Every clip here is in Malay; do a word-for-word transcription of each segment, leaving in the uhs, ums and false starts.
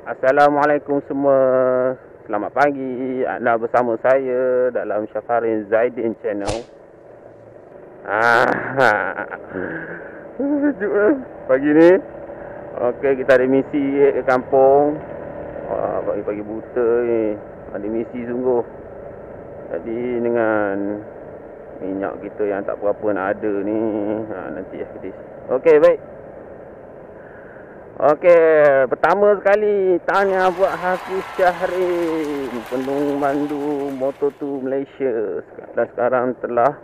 Assalamualaikum semua. Selamat pagi. Anda bersama saya dalam Syafarin Zaidin Channel. Ah, sejuk lah pagi ni. Okey, kita ada misi ke kampung. Wah, pagi-pagi buta ni. Ada misi sungguh. Jadi dengan minyak kita yang tak berapa nak ada ni, ha, nanti ya kedis. Okey, baik. Okey, pertama sekali tanya buat Hafiz Syahrin, pemandu Moto dua Malaysia. Dan sekarang telah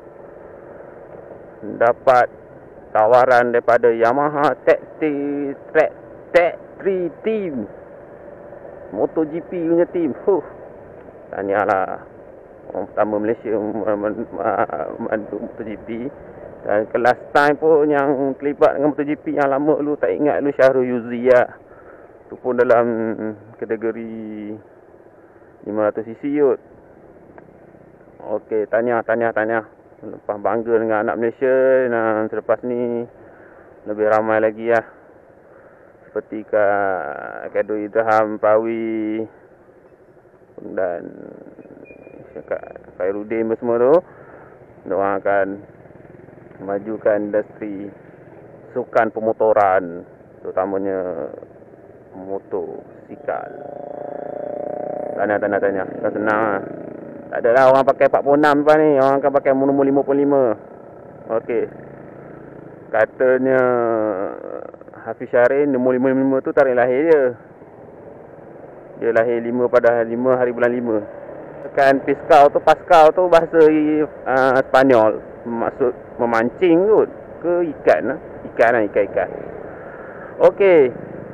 dapat tawaran daripada Yamaha Tech Track Tech tiga Team, MotoGP punya team. Huh. Tahniahlah orang pertama Malaysia memandu MotoGP. Dan kelas time pun yang terlibat dengan MotoGP yang lama lu tak ingat lu Syahrul Yuzi lah. Tu pun dalam kategori lima ratus cc kot. Okey, tahniah, tahniah, tahniah. Lepas bangga dengan anak Malaysia. Dan selepas ni lebih ramai lagi lah. Seperti Kak Kado Idham Prawi dan Kak Khairuddin semua tu, diorang akan memajukan industri sukan pemotoran, terutamanya motosikal. Tanya, tanya, tanya. Tak senang lah. Tak adalah orang pakai empat puluh enam lepas ni. Orang akan pakai nombor lima puluh lima. Okey. Katanya Hafiz Syahrin, nombor lima puluh lima tu tarikh lahir dia. Dia lahir lima pada lima hari bulan lima. Kan Piscau tu, Pascal tu bahasa uh, Spanyol, maksud memancing kot ke ikan lah. Ikan lah, ikan-ikan. Okey,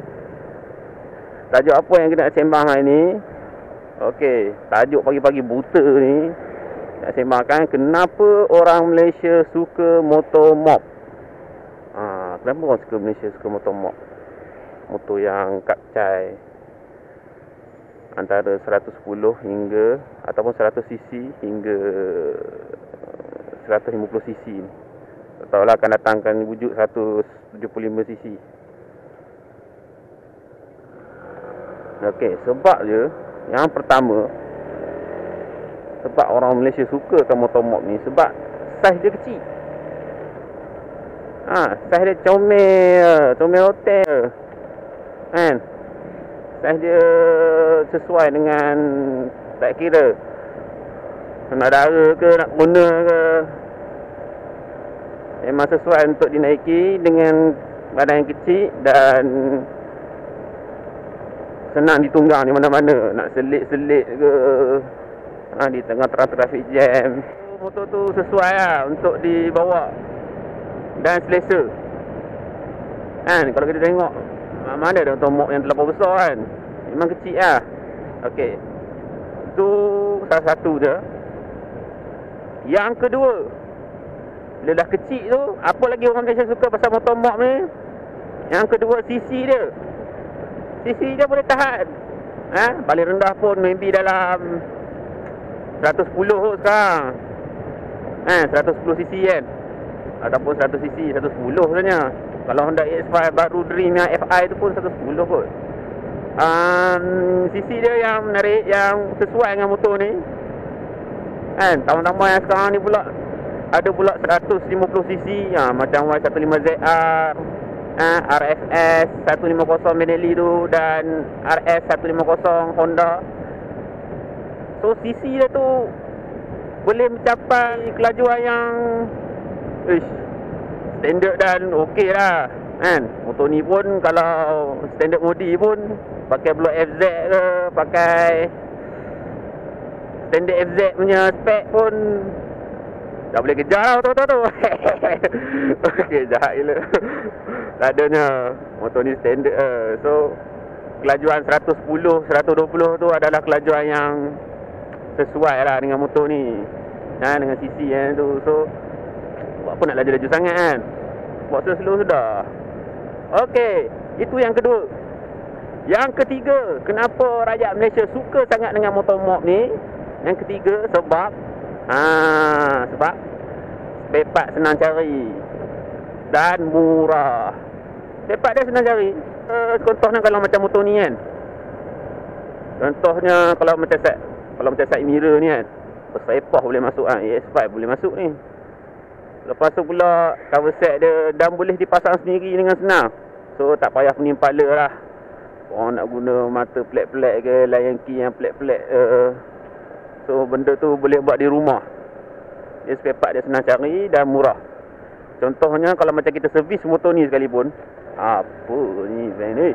tajuk apa yang kita nak sembang hari ni? Okey, tajuk pagi-pagi buta ni nak sembangkan kenapa orang Malaysia suka motor mop. ha, Kenapa orang suka Malaysia suka motor mop? Motor yang kapcai antara seratus sepuluh hingga ataupun seratus cc hingga seratus lima puluh cc ni. Tak tahulah akan datangkan wujud seratus tujuh puluh lima cc. Okey, sebab je yang pertama, sebab orang Malaysia sukakan motor mop ni sebab saiz dia kecil. Ha, saiz dia comel, comel hotel. Kan? Saiz dia sesuai dengan, tak kira nak dara ke, nak guna ke, memang sesuai untuk dinaiki dengan badan yang kecil dan senang ditunggang di mana-mana. Nak selit-selit ke, ha, di tengah trafik jam, motor tu sesuai lah untuk dibawa dan selesa. Kan, kalau kita tengok mana ada motor mop yang terlampau besar kan, memang kecil lah. Okey, itu salah satu je. Yang kedua, bila dah kecil tu, apa lagi orang Malaysia suka pasal motor mop ni? Yang kedua, cc dia. Cc dia boleh tahan, ha? Paling rendah pun maybe dalam seratus sepuluh kot sekarang, ha? seratus sepuluh cc kan, ataupun seratus cc, seratus sepuluh sebenarnya. Kalau Honda A X lima baru Dream yang F I tu pun seratus sepuluh kot. um, cc dia yang menarik, yang sesuai dengan motor ni kan. Tambah-tambah yang sekarang ni pula ada pula seratus lima puluh cc, ha, macam Y lima belas Z R, ha, R F S seratus lima puluh Benelli tu, dan R S seratus lima puluh Honda. So cc dia tu boleh mencapai kelajuan yang ish, standard dan okey lah kan. Motor ni pun kalau standard modi pun pakai blok F Z ke, pakai standard F Z punya spek pun dah boleh kejar lah motor tu. Okey, jahat gila. Tak adanya motor ni standard uh. So kelajuan seratus sepuluh, seratus dua puluh tu adalah kelajuan yang sesuai lah dengan motor ni, ha, dengan cc yang tu. So buat apa nak laju-laju sangat kan, buat slow-slow sudah. Okey, itu yang kedua. Yang ketiga, kenapa rakyat Malaysia suka sangat dengan motor mop ni? Yang ketiga, sebab ha, sebab spare part senang cari dan murah. Spare part dia senang cari. uh, Contohnya kalau macam motor ni kan, Contohnya kalau macam set, kalau macam side mirror ni kan, Persepah boleh masuk kan, A X five boleh masuk ni. Lepas tu pula cover set dia dan boleh dipasang sendiri dengan senang. So tak payah penimpala lah. Orang nak guna mata pelik-pelik ke, layan key yang pelik-pelik uh, so benda tu boleh buat di rumah. Dia spare part dia senang cari dan murah. Contohnya kalau macam kita servis motor ni sekalipun, apa ni van ni?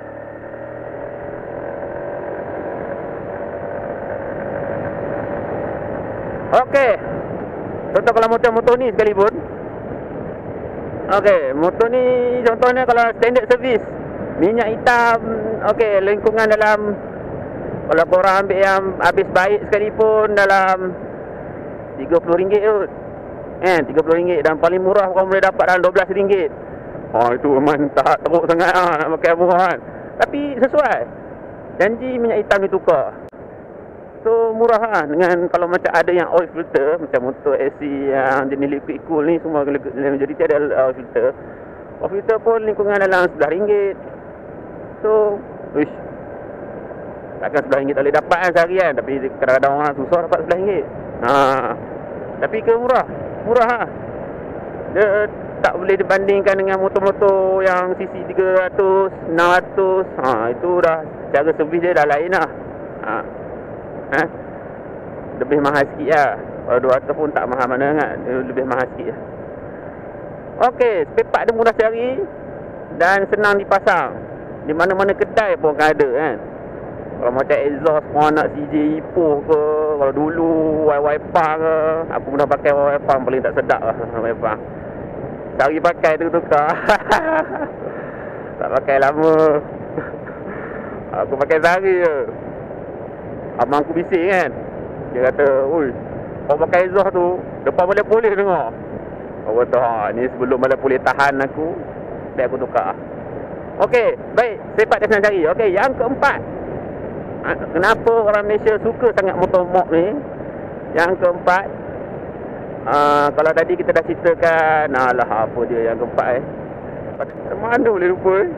Okey. Contoh kalau motor-motor ni sekalipun. Okey, motor ni contohnya kalau standard servis, minyak hitam, okey, lingkungan dalam, kalau korang ambil yang habis baik sekalipun dalam tiga puluh ringgit tu. Eh, tiga puluh ringgit, dan paling murah korang boleh dapat dalam dua belas ringgit. Oh, itu memang tak teruk sangat ah, nak pakai murah kan. Tapi sesuai. Janji minyak hitam ditukar. So murah lah. Dengan kalau macam ada yang oil filter, macam motor S C yang jenis liquid cool ni, semua majoriti ada oil filter. Oil filter pun lingkungan dalam sebelas ringgit. So, wish, takkan sebelas ringgit tak boleh dapat kan sehari kan. Tapi kadang-kadang orang susah dapat sebelas ringgit. Ha. Tapi ke murah? Murah lah. Dia tak boleh dibandingkan dengan motor-motor yang C C tiga ratus, enam ratus. Ha, itu dah cara servis dia dah lain lah. Ha. Ha? Lebih mahal sikit lah. Kalau dua ratus pun tak mahal mana sangat. Dia lebih mahal sikit lah. Okey, spare part dia mudah cari dan senang dipasang. Di mana-mana kedai pun akan ada kan. Kalau macam exhaust korang nak C J Ipoh ke, kalau dulu Y Y Pang ke, aku pun dah pakai Y Y Pang, paling tak sedap lah Y Y Pang. Cari pakai tu tukar. Tak pakai lama. Aku pakai sehari je. Abang aku bising kan. Dia kata, oi, kau pakai exhaust tu, depan balik polis dengar. Aku kata, ha, ni sebelum balik polis tahan aku, biar aku tukar. Okey, baik, sepak dia senang cari. Okey, yang keempat, ha, kenapa orang Malaysia suka sangat motor mop ni? Yang keempat, uh, kalau tadi kita dah ceritakan, alah apa dia yang keempat eh. Mana boleh lupa eh?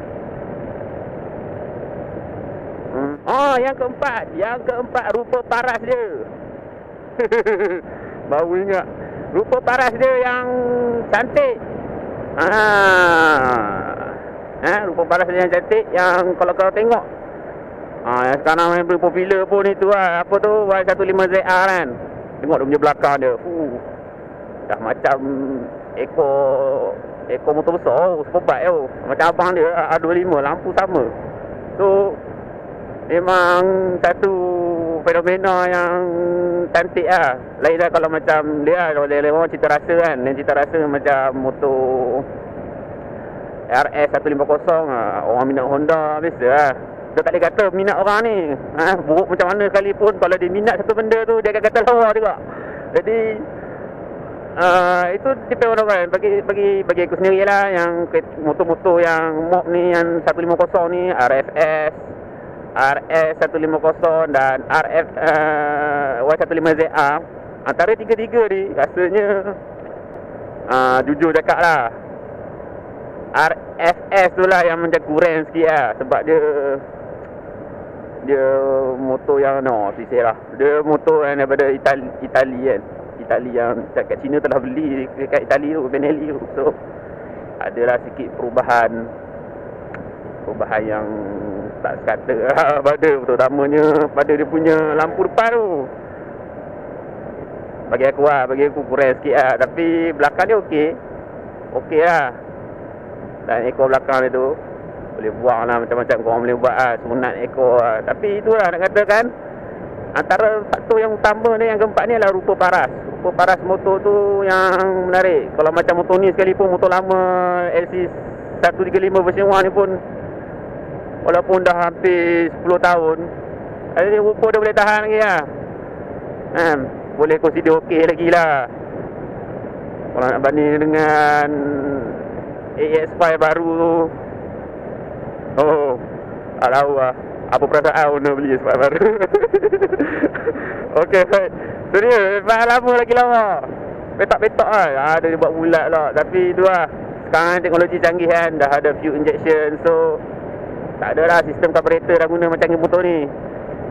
Hmm. Oh, yang keempat, yang keempat rupa paras dia. Baru ingat. Rupa paras dia yang cantik. Ah. Ha, rupa paras dia yang cantik, yang kalau kau tengok, ha, yang sekarang yang paling popular pun itu lah, apa tu, Y one fifteen Z R kan. Tengok dia punya belakang dia, uh, dah macam ekor ekor motor besar, oh, superbike tu. Macam abang dia A dua puluh lima, lampu sama. So memang satu fenomena yang cantik lah. Lain lah kalau macam dia, kalau dia orang cita rasa kan, dia cita rasa macam motor R S one fifty, orang minat Honda biasa lah. Dia tak boleh kata minat orang ni, ha, buruk macam mana sekalipun, kalau dia minat satu benda tu, dia akan kata lawa juga. Jadi uh, itu depend on orang. Bagi, bagi, bagi aku sendiri lah, yang motor-motor yang mop ni, yang one fifty ni, R F S, R S one fifty dan R F uh, Y one fifteen Z R, antara tiga-tiga ni rasanya uh, jujur cakap lah, R F S tu lah yang macam kurang sikit lah. Sebab dia Dia motor yang no, sisir lah. Dia motor yang daripada Itali, Itali kan. Itali yang kat China telah beli kat Itali tu, Benelli tu. So adalah sikit perubahan Perubahan yang tak sekata lah pada, terutamanya pada dia punya lampu depan tu. Bagi aku lah, bagi aku kurang sikit lah. Tapi belakang dia okey. Okey lah. Dan ekor belakang dia tu boleh buang lah, macam-macam korang boleh buat lah, sunat ekor lah. Tapi itulah nak katakan, antara faktor yang utama ni, yang keempat ni adalah rupa paras. Rupa paras motor tu yang menarik. Kalau macam motor ni sekalipun, motor lama L C one thirty-five version one ni pun, walaupun dah hampir sepuluh tahun, ada ni rupa dia boleh tahan lagi lah. Ha, boleh consider okey lagi lah. Kalau nak banding dengan A X five baru tu, oh, tak tahu lah apa perasaan owner beli A X five baru. Okey, baik. So dia memang lama lagi lama. Petak-petak lah, ada dia buat bulat lah. Tapi tu lah, sekarang teknologi canggih kan, dah ada fuel injection. So tak ada lah sistem carburetor dah guna macam motor ni.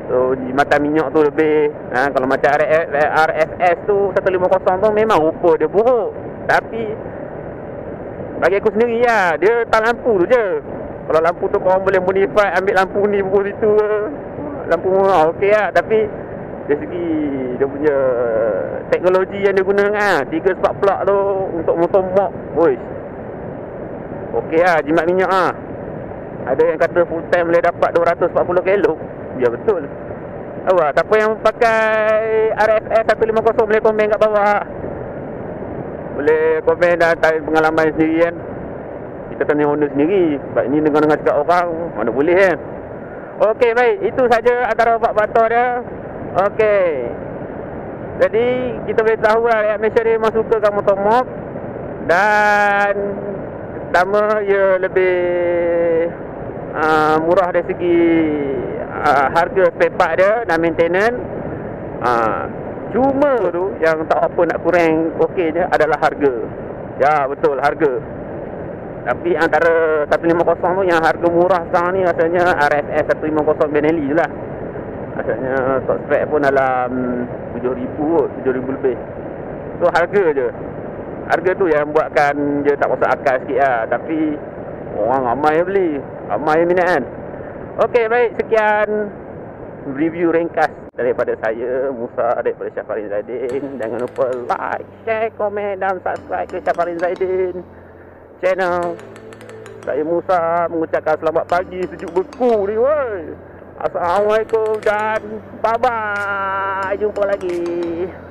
So jimatan minyak tu lebih ha, kalau macam R F S tu seratus lima puluh tu memang rupa dia buruk. Tapi bagi aku sendiri lah, dia tak lampu tu je. Kalau lampu tu korang boleh modify, ambil lampu ni pukul situ, lampu murah okey lah. Tapi dari segi dia punya teknologi yang dia gunakan, tiga spark plug tu untuk motor mop, boys, okey lah, jimat minyak lah. Ada yang kata full time boleh dapat dua ratus empat puluh kilo. Ya betul. Awak, siapa yang pakai R F S seratus lima puluh boleh komen kat bawah. Boleh komen dan tarik pengalaman sendiri kan. Kita tanya owner sendiri. Sebab ini dengar-dengar cakap orang, mana boleh kan. Okey, baik. Itu saja antara faktor dia. Okey. Jadi, kita boleh tahu lah rakyat Malaysia dia memang suka kat motor mop. Dan pertama, ia lebih uh, murah dari segi uh, harga spare part dia dan maintenance. uh, Cuma tu yang tak apa nak kurang okeynya adalah harga. Ya betul, harga. Tapi antara seratus lima puluh tu yang harga murah sekarang ni rasanya R F S seratus lima puluh Benelli je lah. Rasanya top spec pun dalam tujuh ribu, tujuh ribu lebih. So harga je. Harga tu yang buatkan dia tak masuk akal sikit lah. Tapi orang ramai yang beli, ramai yang minat kan. Okey, baik, sekian review ringkas daripada saya, Musa, daripada Syafarin Zaidin. Jangan lupa like, share, komen dan subscribe ke Syafarin Zaidin channel. Saya Musa mengucapkan selamat pagi sejuk beku ni, woi. Assalamualaikum dan bye bye. Jumpa lagi.